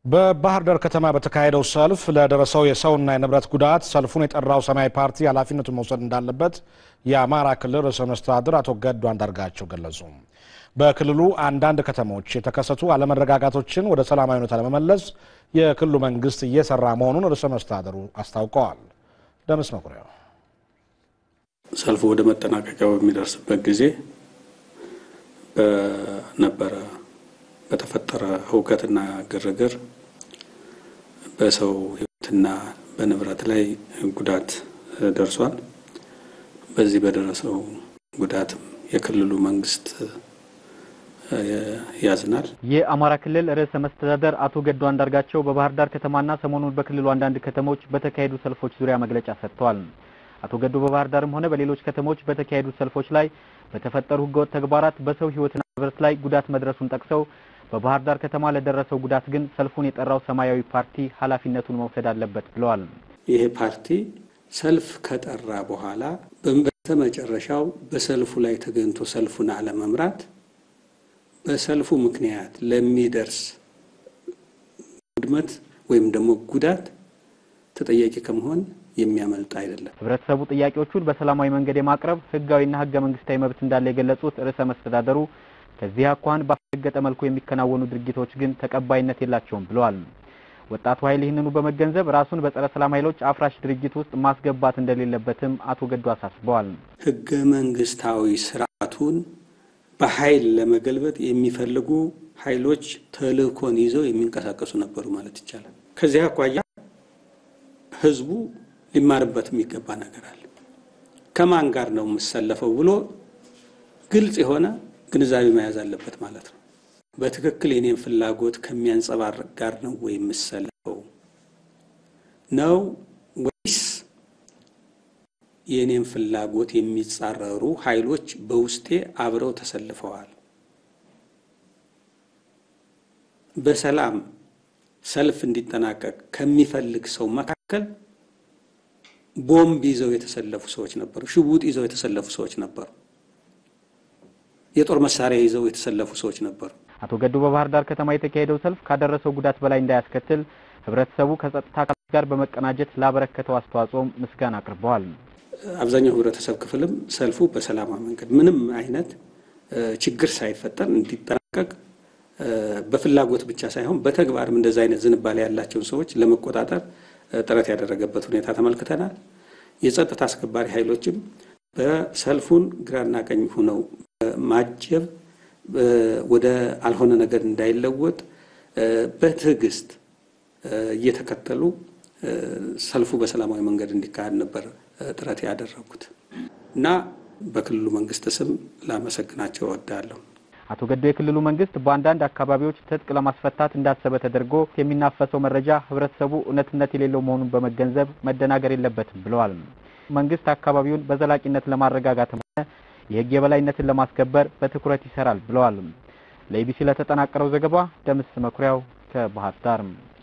በባህር ዳር ከተማ በተካሄደው ሰልፍ ለደረሰው የሰውና የንብረት ጉዳት ሰልፉን የጠራው ሰማያዊ ፓርቲ ኃላፊነቱን መውሰድ እንዳለበት የአማራ ክልል ርዕሰ መስተዳድር አቶ ገዱ አንዳርጋቸው ገለጹ። በክልሉ አንዳንድ ከተሞች የተከሰቱ አለመረጋጋቶችን ወደ ሰላማዊ ሁኔታ ለመመለስ የክልሉ መንግስት እየሰራ መሆኑን ርዕሰ መስተዳድሩ አስታውቀዋል። ደምስ መኩሪያው ሰልፉ ወደ መጠናቀቂያው የሚደርስበት ጊዜ በተፈጠረ ሁከትና ግርግር በሰው ህይወትና በንብረት ላይ ጉዳት ደርሷል። በዚህ በደረሰው ጉዳት የክልሉ መንግስት ያዝናል። የአማራ ክልል ርዕሰ መስተዳድር አቶ ገዱ አንዳርጋቸው በባህር ዳር ከተማና ሰሞኑን በክልሉ አንዳንድ ከተሞች በተካሄዱ ሰልፎች ዙሪያ መግለጫ ሰጥተዋል። አቶ ገዱ በባህር ዳርም ሆነ በሌሎች ከተሞች በተካሄዱ ሰልፎች ላይ በተፈጠሩ ህገወጥ ተግባራት በሰው ህይወትና ንብረት ላይ ጉዳት መድረሱን ጠቅሰው በባህር ዳር ከተማ ለደረሰው ጉዳት ግን ሰልፉን የጠራው ሰማያዊ ፓርቲ ኃላፊነቱን መውሰድ አለበት ብለዋል። ይሄ ፓርቲ ሰልፍ ከጠራ በኋላ በመጨረሻው በሰልፉ ላይ ተገኝቶ ሰልፉን አለመምራት በሰልፉ ምክንያት ለሚደርስ ውድመት ወይም ደግሞ ጉዳት ተጠያቂ ከመሆን የሚያመልጥ አይደለም። ህብረተሰቡ ጥያቄዎቹን በሰላማዊ መንገድ የማቅረብ ህጋዊና ህገ መንግስታዊ መብት እንዳለ የገለጹት ርዕሰ መስተዳድሩ ከዚህ አኳን ባፈገጠ መልኩ የሚከናወኑ ድርጊቶች ግን ተቀባይነት የላቸውም ብለዋል። ወጣቱ ኃይል ይህንኑ በመገንዘብ ራሱን በጸረ ሰላም ኃይሎች አፍራሽ ድርጅት ውስጥ ማስገባት እንደሌለበትም አቶ ገዱ አሳስበዋል። ህገ መንግስታዊ ስርዓቱን በኃይል ለመገልበጥ የሚፈልጉ ኃይሎች ተልእኮን ይዘው የሚንቀሳቀሱ ነበሩ ማለት ይቻላል። ከዚህ አኳያ ህዝቡ ሊማርበት የሚገባ ነገር አለ። ከማን ጋር ነው የምሰለፈው ብሎ ግልጽ የሆነ ግንዛቤ መያዝ አለበት ማለት ነው። በትክክል የኔን ፍላጎት ከሚያንጸባርቅ ጋር ነው ወይ የምሰለፈው ነው ወይስ የኔን ፍላጎት የሚጻረሩ ኃይሎች በውስጤ አብረው ተሰልፈዋል? በሰላም ሰልፍ እንዲጠናቀቅ ከሚፈልግ ሰው መካከል ቦምብ ይዘው የተሰለፉ ሰዎች ነበሩ፣ ሽጉጥ ይዘው የተሰለፉ ሰዎች ነበሩ፣ የጦር መሳሪያ ይዘው የተሰለፉ ሰዎች ነበሩ። አቶ ገዱ በባህር ዳር ከተማ የተካሄደው ሰልፍ ካደረሰው ጉዳት በላይ እንዳያስከትል ህብረተሰቡ ከጸጥታ አካላት ጋር በመቀናጀት ላበረከተው አስተዋጽኦ ምስጋና አቅርበዋል። አብዛኛው ህብረተሰብ ክፍልም ሰልፉ በሰላማዊ መንገድ ምንም አይነት ችግር ሳይፈጠር እንዲጠናቀቅ በፍላጎት ብቻ ሳይሆን በተግባርም እንደዛ አይነት ዝንባሌ ያላቸው ሰዎች ለመቆጣጠር ጥረት ያደረገበት ሁኔታ ተመልክተናል። የጸጥታ አስከባሪ ኃይሎችም በሰልፉን ግራና ቀኝ ሆነው ማጀብ ወደ አልሆነ ነገር እንዳይለወጥ በትዕግስት እየተከተሉ ሰልፉ በሰላማዊ መንገድ እንዲካሄድ ነበር ጥረት ያደረጉት እና በክልሉ መንግስት ስም ላመሰግናቸው እወዳለሁ። አቶ ገዱ የክልሉ መንግስት በአንዳንድ አካባቢዎች ትጥቅ ለማስፈታት እንዳሰበ ተደርጎ የሚናፈሰው መረጃ ህብረተሰቡ እውነትነት የሌለው መሆኑን በመገንዘብ መደናገር የለበትም ብለዋል። መንግስት አካባቢውን በዘላቂነት ለማረጋጋትም ሆነ የህግ የበላይነትን ለማስከበር በትኩረት ይሰራል ብለዋል። ለኢቢሲ ለተጠናቀረው ዘገባ ደምስ መኩሪያው ከባህር ዳር።